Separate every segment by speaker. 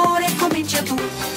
Speaker 1: l'amore comincia tu.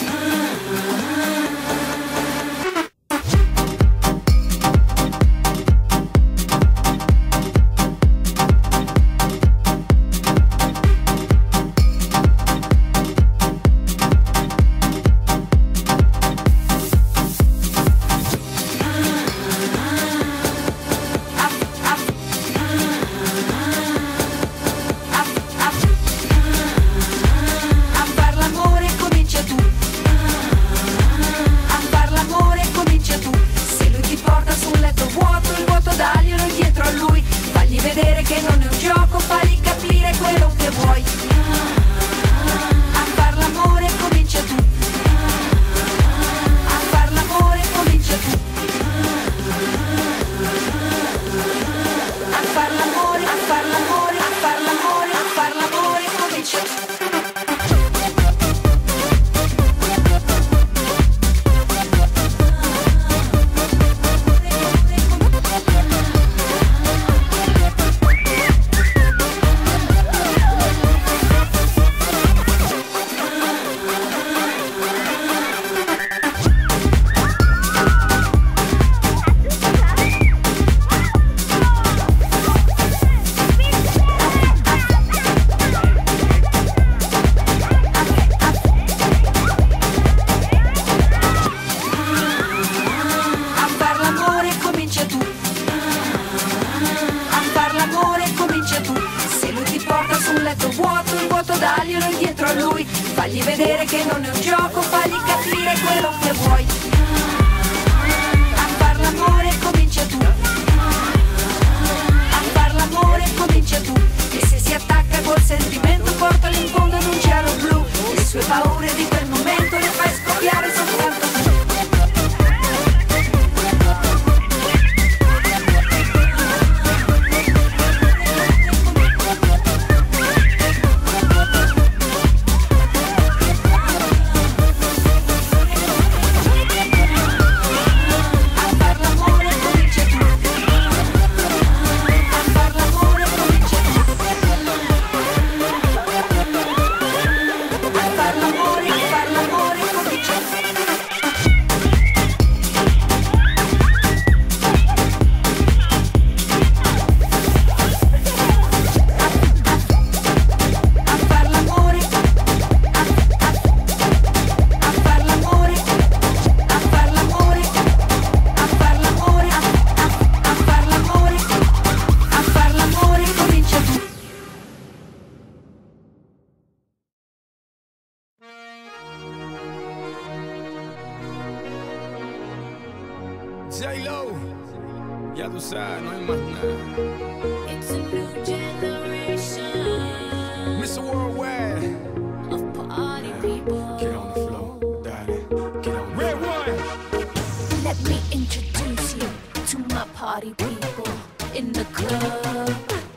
Speaker 1: Vedere che non è un gioco, fagli capire quello che vuoi. A far l'amore comincia tu. A far l'amore comincia tu. A far l'amore, a far l'amore, a far l'amore, a far l'amore comincia tu. Daglielo indietro a lui, fagli vedere che non è un gioco, fagli capire quello che vuoi. A far l'amore comincia tu. A far l'amore comincia tu. E se si attacca col sentimento, portalo in fondo ad un cielo blu. Le sue paure di quel momento le fai scoppiare soltanto tu.
Speaker 2: J-Lo, ya tú sabes, no hay más nada.
Speaker 3: It's a new generation,
Speaker 2: Mr. Worldwide,
Speaker 3: of party people.
Speaker 2: get on the floor, daddy, get on the Red one.
Speaker 3: Let me introduce you to my party people in the club.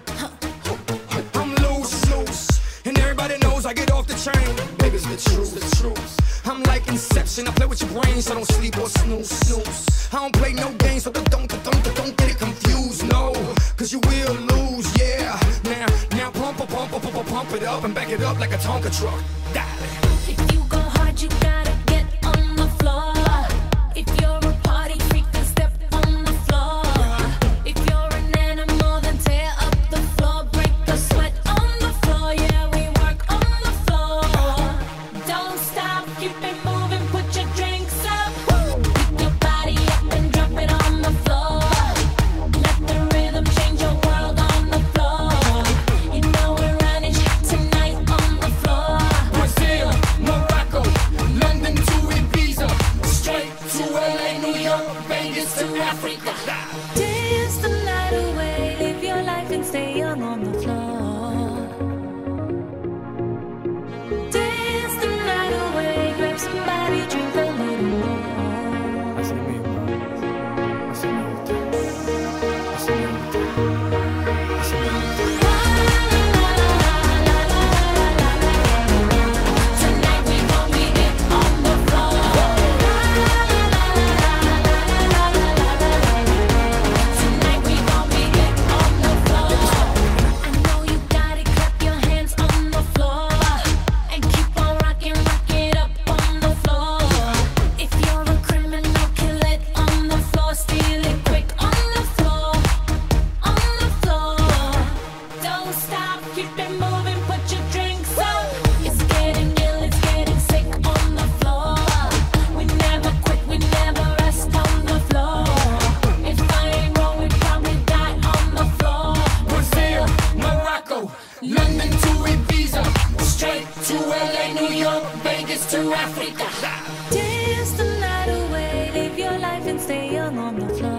Speaker 2: I'm loose, and everybody knows I get off the train. Baby, it's the truth. I'm like Inception, I play with your brains, so don't sleep or snooze. I don't play no games, so don't get it confused, no. Cause you will lose, yeah. Now pump it up and back it up like a Tonka truck.
Speaker 3: If you go hard, you gotta get on the floor. If you're a party freak, then step on the floor. If you're an animal, then tear up the floor. Break the sweat on the floor, yeah, we work on the floor. Don't stop, keep it moving, put your drinks up. Pick your body up and drop it on the floor. Let the rhythm change your world on the floor. You know we're running tonight on the floor.
Speaker 2: Brazil, Morocco, London to Ibiza, straight to LA.
Speaker 3: Keep it moving, put your drinks up. It's getting ill, it's getting sick on the floor. We never quit, we never rest on the floor. If I ain't wrong, we probably die on the floor.
Speaker 2: Brazil, Morocco, London to Ibiza, straight to LA, New York, Vegas to Africa.
Speaker 3: Dance the night away, live your life and stay young on the floor.